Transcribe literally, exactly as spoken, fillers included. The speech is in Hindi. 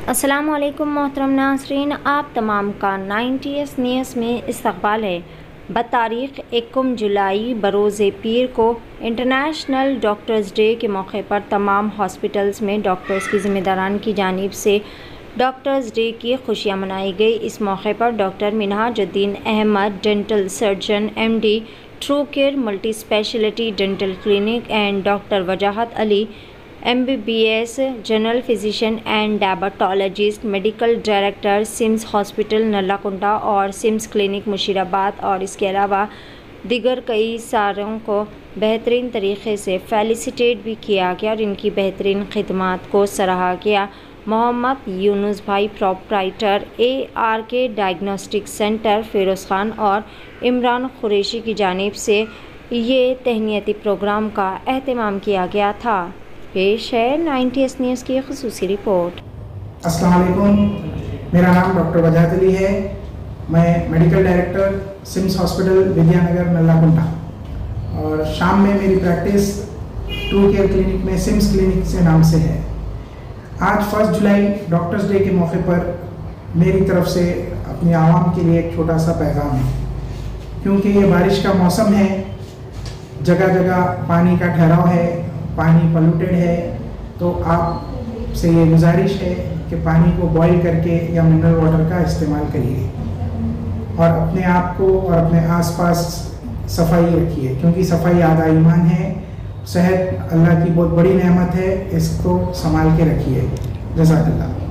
अस्सलामु अलैकुम मोहतरम नाज़रीन, आप तमाम का नाइन्टी एस न्यूज़ में इस्तक़बाल है। बतारीख़ इक्कीस जुलाई बरोज़ पीर को इंटरनेशनल डॉक्टर्स डे के मौके पर तमाम हॉस्पिटल्स में डॉक्टर्स की ज़िम्मेदारान की जानिब से डॉक्टर्स डे की खुशियाँ मनाई गई। इस मौके पर doctor Minhajuddin Ahmed, dental surgeon, M D true care multi speciality dental clinic and doctor Wajahat Ali, M B B S general physician and diabetologist, medical director SIMS hospital Nallakunta और सिम्स क्लिनिक मुशीराबाद और इसके अलावा दीगर कई सारों को बेहतरीन तरीके से फेलिसिटेट भी किया गया और इनकी बेहतरीन खिदमात को सराहा गया। मोहम्मद यूनुस भाई proprietor A R K diagnostic centre Firoz Khan और इमरान कुरैशी की जानिब से ये तहनीती प्रोग्राम का एहतमाम किया गया था। पेश है नाइन्टी एस न्यूज़ की ख़ुसूसी रिपोर्ट। अस्सलाम वालेकुम, मेरा नाम डॉक्टर वजाहत अली है। मैं medical director SIMS hospital Vidyanagar Nallakunta और शाम में मेरी प्रैक्टिस ट्रू केयर क्लिनिक में सिम्स क्लिनिक से नाम से है। आज फर्स्ट जुलाई डॉक्टर्स डे के मौके पर मेरी तरफ से अपनी आवाम के लिए एक छोटा सा पैगाम है। क्योंकि ये बारिश का मौसम है, जगह जगह पानी का ठहराव है, पानी पॉल्यूटेड है, तो आप से ये गुजारिश है कि पानी को बॉईल करके या मिनरल वाटर का इस्तेमाल करिए और अपने आप को और अपने आसपास सफाई रखिए, क्योंकि सफाई आधा ईमान है। सेहत अल्लाह की बहुत बड़ी नेमत है, इसको संभाल के रखिए। जज़ाकल्लाह।